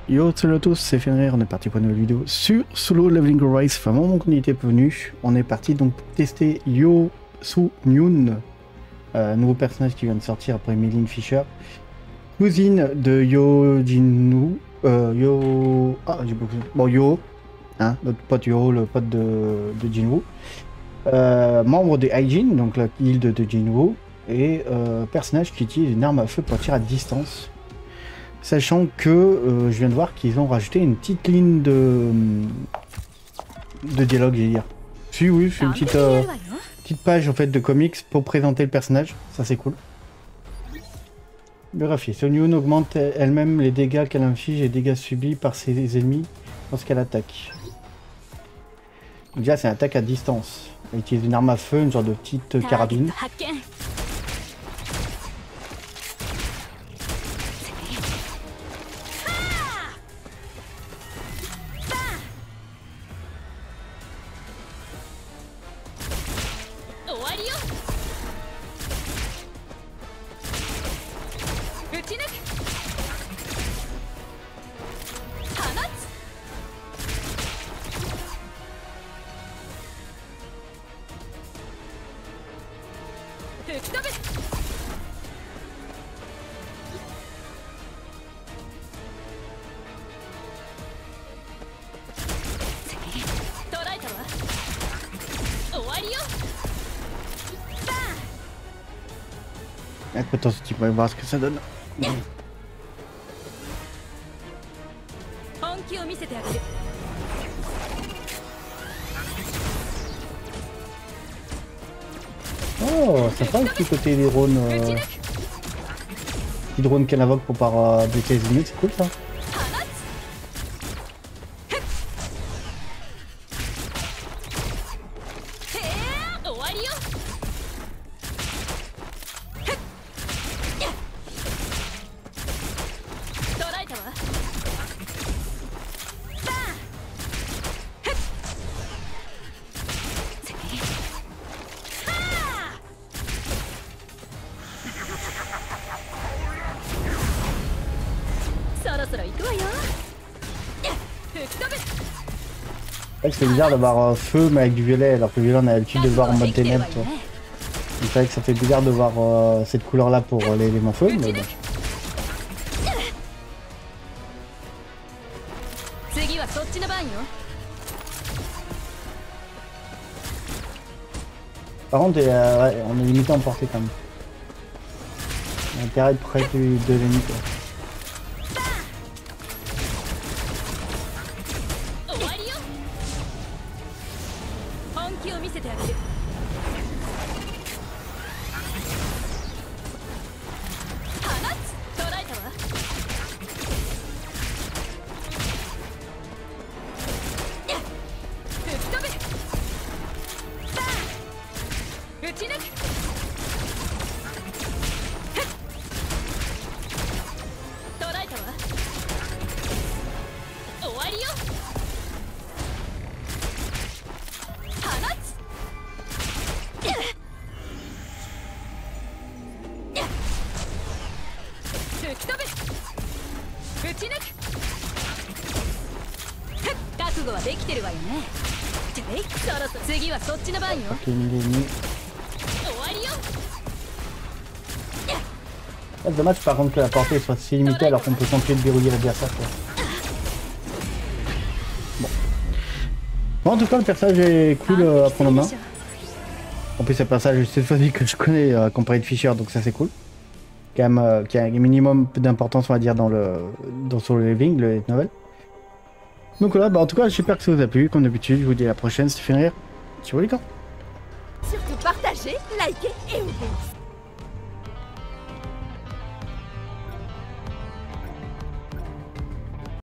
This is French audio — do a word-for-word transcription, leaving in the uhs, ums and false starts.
Yo, salut à tous, c'est Fenrir, on est parti pour une nouvelle vidéo sur Solo Leveling Rise. Enfin, un moment qu'on y était venu, on est parti donc pour tester Yo Soo Myun, euh, nouveau personnage qui vient de sortir après Mylene Fisher, cousine de Yo Jinwoo, euh, Yo... Ah, j'ai beaucoup... Bon, Yo, hein, notre pote Yo, le pote de, de Jinwoo, euh, membre des Hyjin, donc la guilde de Jinwoo, et euh, personnage qui utilise une arme à feu pour tirer à distance. Sachant que euh, je viens de voir qu'ils ont rajouté une petite ligne de, de dialogue, j'ai dire. Si, oui, c'est une petite, euh, petite page en fait de comics pour présenter le personnage. Ça, c'est cool. Biographie. Soo Myun augmente elle-même les dégâts qu'elle inflige et les dégâts subis par ses ennemis lorsqu'elle attaque. Donc déjà, c'est une attaque à distance. Elle utilise une arme à feu, une genre de petite carabine. Attends, tu peux voir ce que ça donne. Oh, ça fait un petit côté des drones. Euh... Les drones qu'elle invoque pour pouvoir euh, buter les ennemis, c'est cool ça. C'est bizarre d'avoir euh, feu mais avec du violet, alors que le violet on a l'habitude de voir en mode ténèbres. C'est vrai que ça fait bizarre de voir euh, cette couleur là pour euh, l'élément feu, mais bon. Par contre, euh, ouais, on est limité en portée quand même. On a intérêt à être près du, de l'ennemi. C'est dommage par contre que la portée soit si limitée alors qu'on peut continuer de verrouiller l'adversaire. Bon. Bon, en tout cas le personnage est cool euh, à prendre en main. En plus c'est un personnage cette fois-ci que je connais euh, comparé de Fisher, donc ça c'est cool. Quand même euh, qui a un minimum d'importance on va dire dans le dans Solo Leveling, le light novel. Donc voilà, bah en tout cas j'espère que ça vous a plu, comme d'habitude je vous dis à la prochaine, c'était Fenrir. Ciao les gars. Surtout partagez, likez et oubliez.